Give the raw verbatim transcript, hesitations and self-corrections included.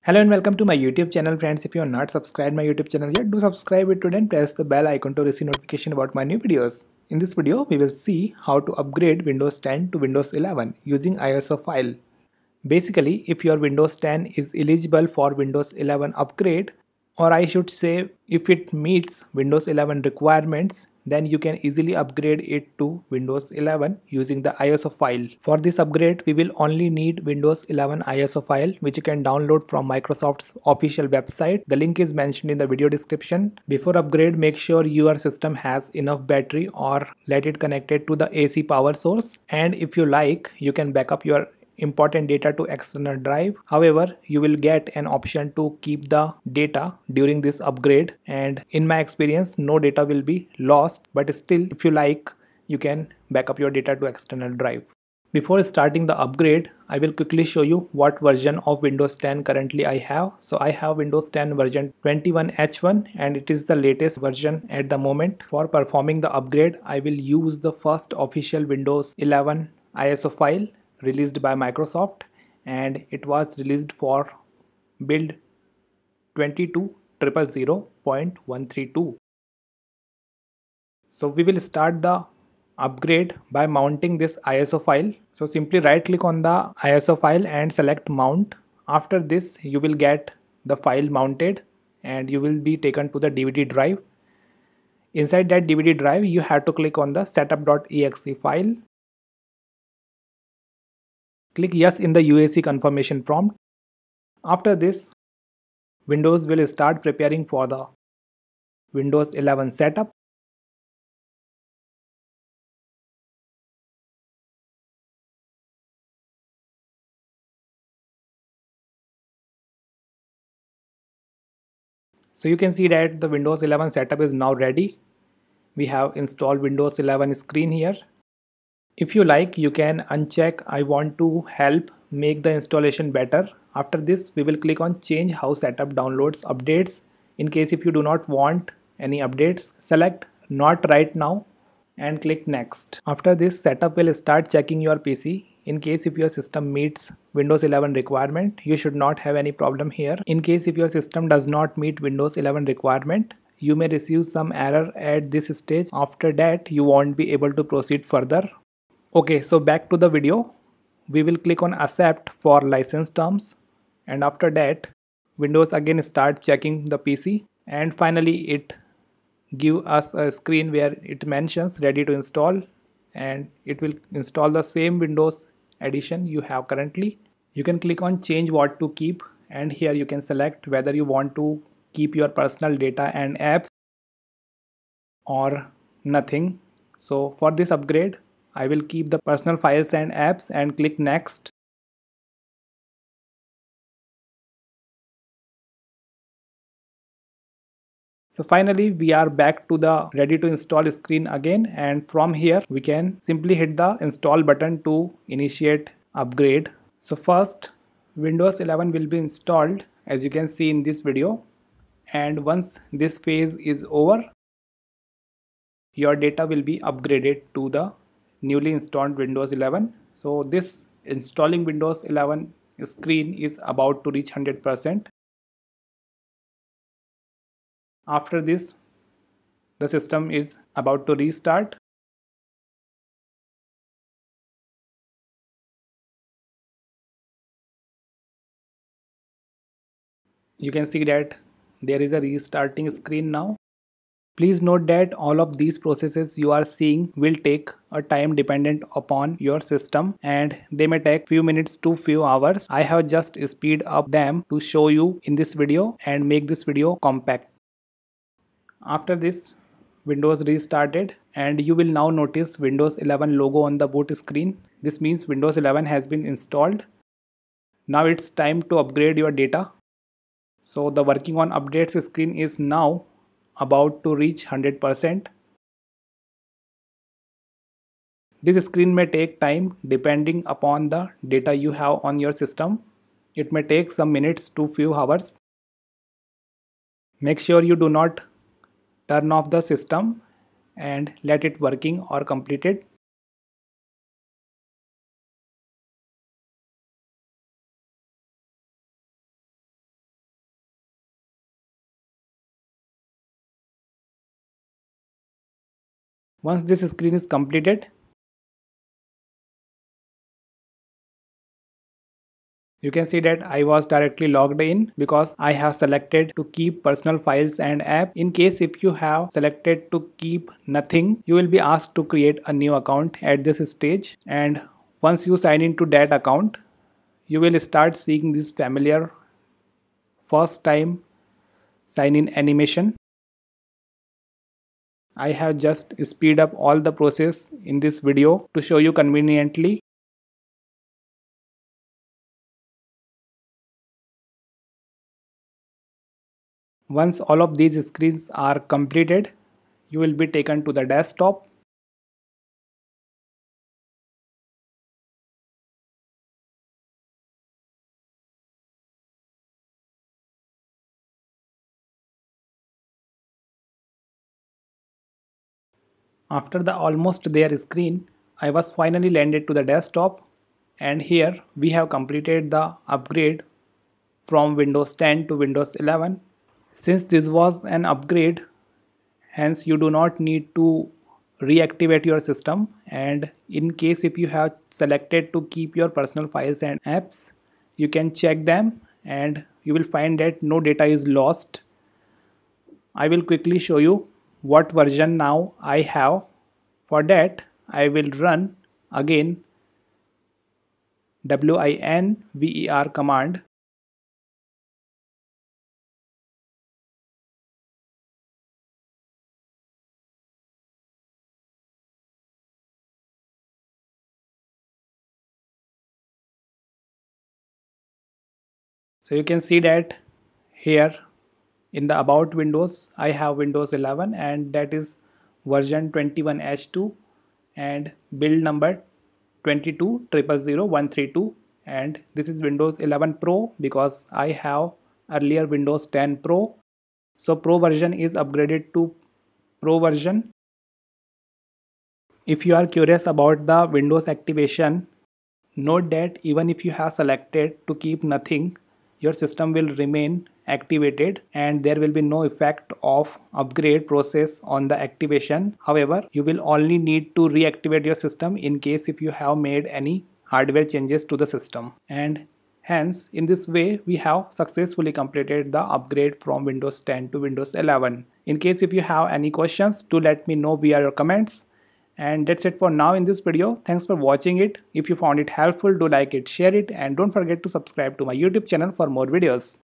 Hello and welcome to my YouTube channel, friends. If you are not subscribed my YouTube channel yet, do subscribe it today and press the bell icon to receive notification about my new videos. In this video, we will see how to upgrade Windows ten to Windows eleven using I S O file. Basically, if your Windows ten is eligible for Windows eleven upgrade, or I should say if it meets Windows eleven requirements, then you can easily upgrade it to Windows eleven using the I S O file. For this upgrade, we will only need Windows eleven I S O file, which you can download from Microsoft's official website. The link is mentioned in the video description. Before upgrade, make sure your system has enough battery or let it connected to the A C power source. And if you like, you can backup your important data to external drive. However, you will get an option to keep the data during this upgrade, and in my experience no data will be lost, but still if you like you can backup your data to external drive. Before starting the upgrade, I will quickly show you what version of Windows ten currently I have. So I have Windows ten version twenty-one H one and it is the latest version at the moment. For performing the upgrade, I will use the first official Windows eleven I S O file released by Microsoft, and it was released for build twenty-two thousand point one thirty-two. So we will start the upgrade by mounting this I S O file. So simply right click on the I S O file and select mount. After this you will get the file mounted and you will be taken to the D V D drive. Inside that D V D drive you have to click on the setup.exe file. Click yes in the U A C confirmation prompt. After this, Windows will start preparing for the Windows eleven setup. So you can see that the Windows eleven setup is now ready. We have installed Windows eleven screen here. If you like, you can uncheck I want to help make the installation better. After this, we will click on change how setup downloads updates. In case if you do not want any updates, select not right now and click next. After this, setup will start checking your P C. In case if your system meets Windows eleven requirement, you should not have any problem here. In case if your system does not meet Windows eleven requirement, you may receive some error at this stage. After that, you won't be able to proceed further. Okay, so back to the video. We will click on accept for license terms, and after that Windows again start checking the P C, and finally it give us a screen where it mentions ready to install, and it will install the same Windows edition you have currently. You can click on change what to keep, and here you can select whether you want to keep your personal data and apps or nothing. So for this upgrade, I will keep the personal files and apps and click next. So finally we are back to the ready to install screen again, and from here we can simply hit the install button to initiate upgrade. So first Windows eleven will be installed as you can see in this video, and once this phase is over, your data will be upgraded to the newly installed Windows eleven. So this installing Windows eleven screen is about to reach one hundred percent. After this, the system is about to restart. You can see that there is a restarting screen now. Please note that all of these processes you are seeing will take a time dependent upon your system, and they may take few minutes to few hours. I have just speed up them to show you in this video and make this video compact. After this, Windows restarted, and you will now notice Windows eleven logo on the boot screen. This means Windows eleven has been installed. Now it's time to upgrade your data. So the working on updates screen is now about to reach one hundred percent. This screen may take time depending upon the data you have on your system. It may take some minutes to few hours. Make sure you do not turn off the system and let it working or completed. Once this screen is completed, you can see that I was directly logged in because I have selected to keep personal files and app. In case if you have selected to keep nothing, you will be asked to create a new account at this stage, and once you sign into that account, you will start seeing this familiar first time sign in animation. I have just speed up all the process in this video to show you conveniently. Once all of these screens are completed, you will be taken to the desktop. After the almost there screen, I was finally landed to the desktop, and here we have completed the upgrade from Windows ten to Windows eleven. Since this was an upgrade, hence you do not need to reactivate your system, and in case if you have selected to keep your personal files and apps, you can check them and you will find that no data is lost. I will quickly show you what version now I have. For that, I will run again winver command. So you can see that here in the about Windows, I have Windows eleven, and that is version twenty-one H two and build number twenty-two zero zero zero one three two, and this is Windows eleven Pro because I have earlier Windows ten Pro. So Pro version is upgraded to Pro version. If you are curious about the Windows activation, note that even if you have selected to keep nothing, your system will remain activated and there will be no effect of upgrade process on the activation. However, you will only need to reactivate your system in case if you have made any hardware changes to the system. And hence, in this way, we have successfully completed the upgrade from Windows ten to Windows eleven. In case if you have any questions, do let me know via your comments. And that's it for now in this video. Thanks for watching it. If you found it helpful, do like it, share it, and don't forget to subscribe to my YouTube channel for more videos.